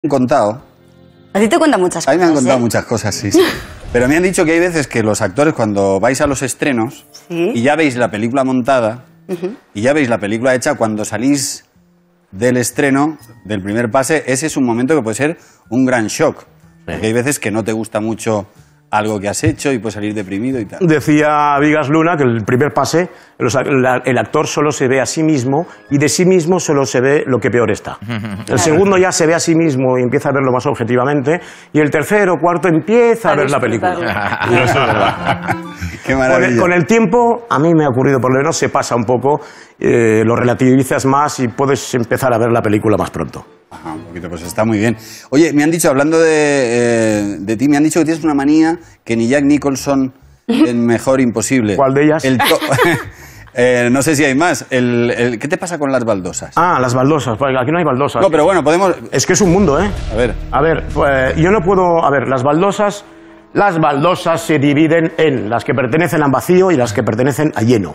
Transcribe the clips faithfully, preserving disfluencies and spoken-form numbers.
contado. A ti te cuentan muchas cosas. A mí me han contado ¿eh? muchas cosas, sí, sí. Pero me han dicho que hay veces que los actores, cuando vais a los estrenos ¿Sí? y ya veis la película montada uh-huh. y ya veis la película hecha, cuando salís del estreno, del primer pase, ese es un momento que puede ser un gran shock. Sí. Porque hay veces que no te gusta mucho algo que has hecho y puedes salir deprimido y tal. Decía Vigas Luna que el primer pase, el actor solo se ve a sí mismo y de sí mismo solo se ve lo que peor está. El segundo ya se ve a sí mismo y empieza a verlo más objetivamente, y el tercero o cuarto empieza a ver la película. Y eso es verdad. Qué maravilla. Con el, con el tiempo, a mí me ha ocurrido, por lo menos se pasa un poco, eh, lo relativizas más y puedes empezar a ver la película más pronto. Ajá, un poquito, pues está muy bien. Oye, me han dicho, hablando de, eh, de ti, me han dicho que tienes una manía que ni Jack Nicholson, el mejor imposible. ¿Cuál de ellas? El to eh, no sé si hay más. El, el, ¿Qué te pasa con las baldosas? Ah, las baldosas. Aquí no hay baldosas. No, pero bueno, podemos... Es que es un mundo, ¿eh? A ver. A ver, pues, yo no puedo... A ver, las baldosas... Las baldosas se dividen en las que pertenecen al vacío y las que pertenecen a lleno.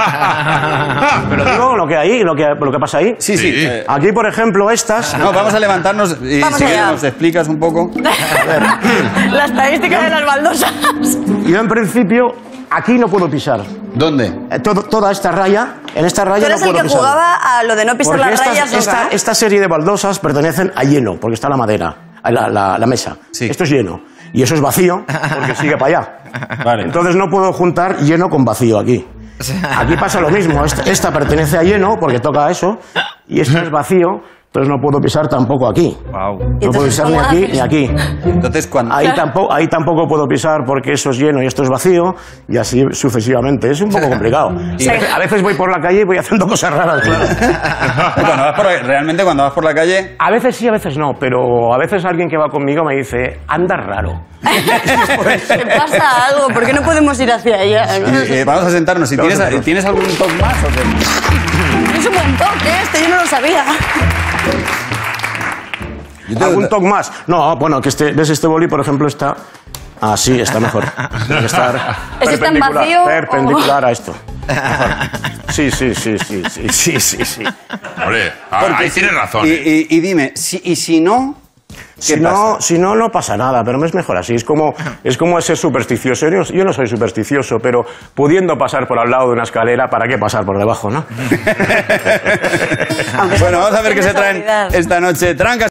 Pero digo lo que hay, lo que, lo que pasa ahí. Sí, sí. sí. Eh... Aquí, por ejemplo, estas... No, vamos a levantarnos y vamos si allá. Nos explicas un poco. A ver. La estadística de las baldosas. Yo, en principio, aquí no puedo pisar. ¿Dónde? Eh, todo, toda esta raya, en esta raya no puedo pisar. Tú eres el que jugaba a lo de no pisar porque las estas, rayas. Esta, ¿no? esta serie de baldosas pertenecen a lleno, porque está la madera, la, la, la mesa. Sí. Esto es lleno. Y eso es vacío, porque sigue para allá. Vale. Entonces no puedo juntar lleno con vacío aquí. Aquí pasa lo mismo. Esta, esta pertenece a lleno, porque toca a eso, y esta es vacío, entonces no puedo pisar tampoco aquí. Wow. No puedo pisar ni aquí ni aquí. Entonces, ¿cuándo? Ahí tampoco, ahí tampoco puedo pisar porque eso es lleno y esto es vacío, y así sucesivamente. Es un poco complicado. Y a veces voy por la calle y voy haciendo cosas raras, claro. Cuando vas por, realmente cuando vas por la calle... A veces sí, a veces no, pero a veces alguien que va conmigo me dice, andas raro. ¿Te pasa algo? ¿Por qué no podemos ir hacia allá? ¿No? Eh, vamos a sentarnos. ¿Y tienes, ¿Tienes algún toque más o qué? Es un buen toque, este yo no lo sabía. ¿Algún toque más? No, bueno, que este, ¿ves este boli, por ejemplo, está... Ah, sí, está mejor. Tiene que estar ¿Es está en vacío? Perpendicular o... a esto. Mejor. Sí, sí, sí, sí, sí, sí, sí, sí. Ole, ahí tienes razón. Y, y, y dime, si, ¿y si no...? Si no, si no, no pasa nada, pero es mejor así. Es como, es como ser supersticioso. Yo, yo no soy supersticioso, pero pudiendo pasar por al lado de una escalera, ¿para qué pasar por debajo, no? Bueno, vamos a ver qué se traen esta noche. Trancas.